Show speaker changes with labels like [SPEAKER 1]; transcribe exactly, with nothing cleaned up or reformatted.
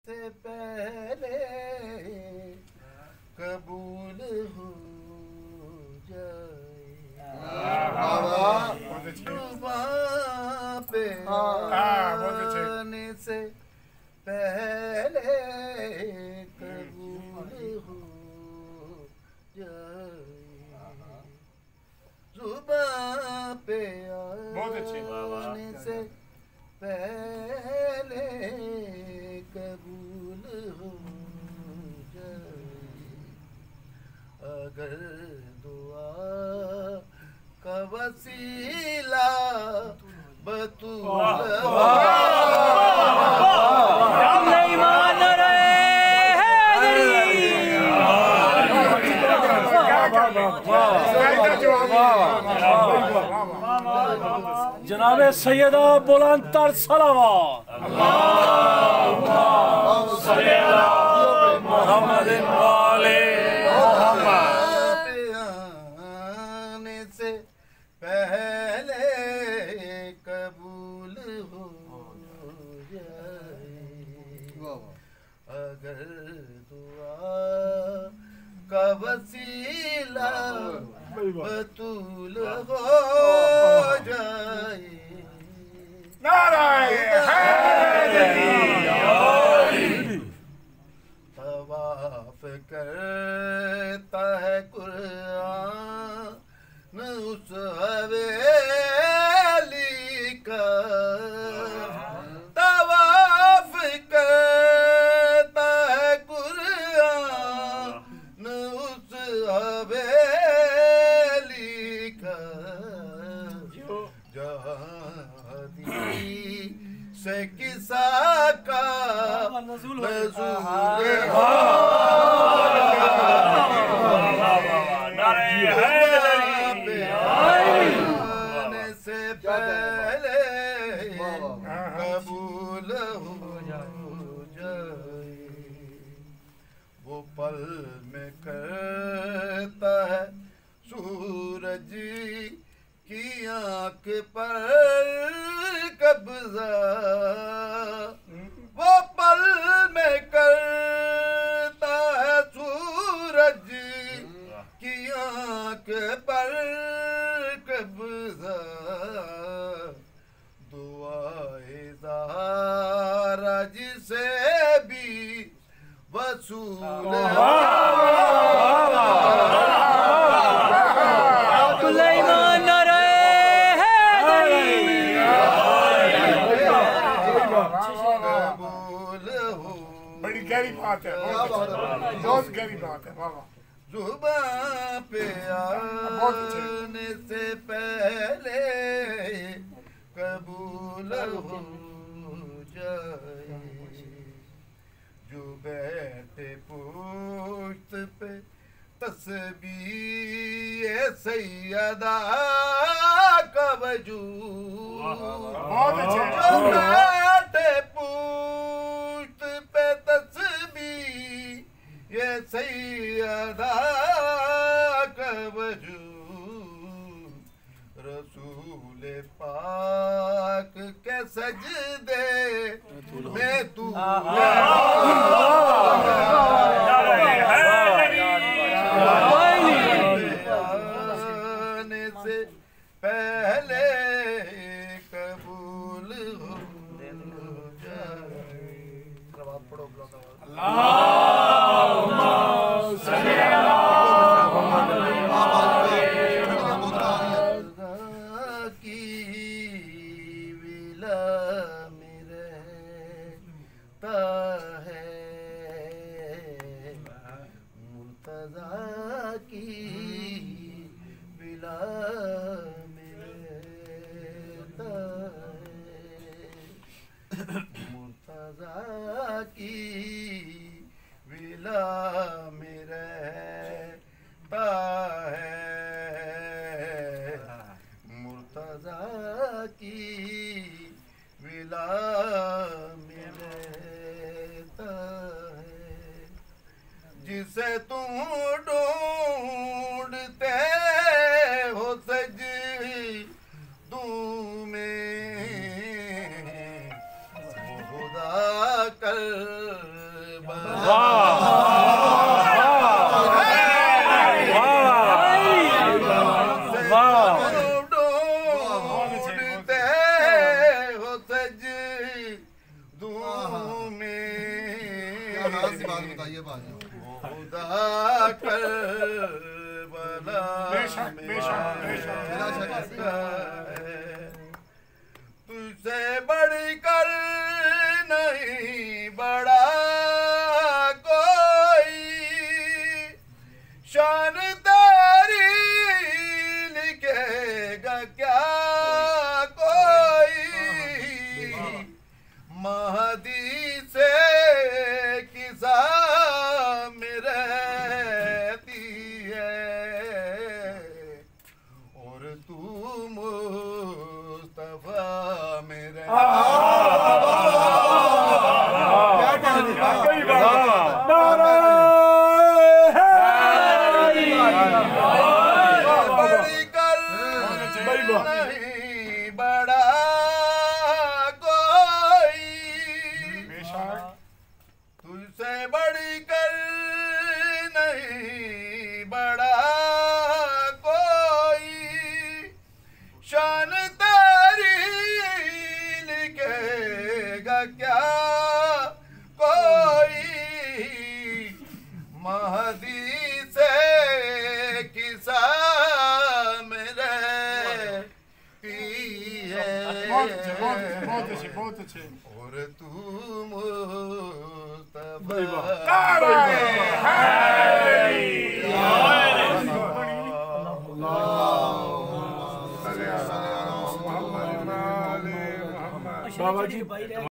[SPEAKER 1] से पहले कबूल हो जाए जुबां पे आने से पहले कबूल हो जाए जुबां पे आने से पहले कबूल हो जाए अगर दुआ का वसीला बतूल
[SPEAKER 2] जनाबे सैयदा बुलंदतर सलावत मोहम्मद वाले
[SPEAKER 1] आने से पहले कबूल हो जाए अगर दुआ का वसीला बतूल हो जाए तवाफ करता है कुरान उस हवेली का तवाफ करता है कुरान उस हवेली का से किसा का नज़ूल आने से पहले कबूल हो जाए वो पल में करता है सूरज की आंख पर कब्जा वो पल में करता है सूरज की आंख पर कब्जा दुआए ज़ारा जिसे भी वसूल
[SPEAKER 3] गहरी बात है, बहुत गहरी बात है।
[SPEAKER 1] जुबां पे आने से पहले कबूल हो जाए जो बैठे पुश्त पे तस्बीह सैयदा का वजूद जो बैठे पुश्त पे ये सैयदा का वजूद रसूल पाक के सजदे में तू आने से पहले कबूल हो जाए पढ़ो अल्लाह जिसे तुम ढूंढते हो सजदू में वो खुदा कर
[SPEAKER 4] राज की बात बताइए बाजी।
[SPEAKER 1] खुदा कर बला
[SPEAKER 3] बेशक, बेशक, बेशक।
[SPEAKER 4] बिला शक
[SPEAKER 1] तुझसे बढ़कर नहीं बड़ा कोई, शान तेरी लिखेगा क्या कोई, महदी से किसा में रहती है और तू मुस्तफा में नहीं बड़ा कोई, तुझसे बढ़कर नहीं बड़ा कोई, शान तेरी लिखेगा क्या कोई, महदी से किसा में रहती है
[SPEAKER 3] बहुत अच्छे, बहुत अच्छे, बहुत अच्छे, बहुत अच्छे।
[SPEAKER 1] और तू मुस्तफा
[SPEAKER 2] बाबा जी